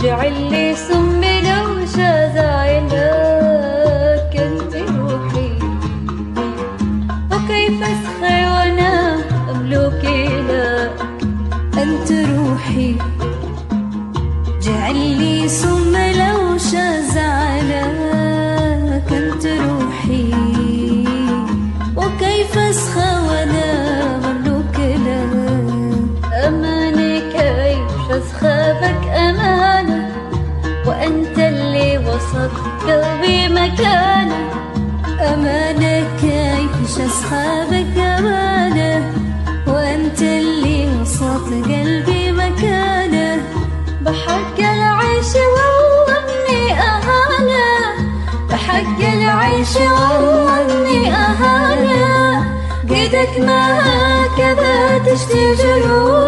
جعل لي سمي لو شذايلك انت روحي، وكيف اسخي وانا املكي لك انت روحي. جعل لي سمي لو شذايلك انت روحي، وكيف اسخى وانا مملوك لك. اماني كيف اسخى بك امانه، وانت اللي وسط قلبي مكانه. امانه كيف اسخى بك امانه، وانت اللي وسط قلبي مكانه. بحق العيش والله اني اهانه، بحق العيش والله اني اهانه. قدك ما هكذا تشتي جروح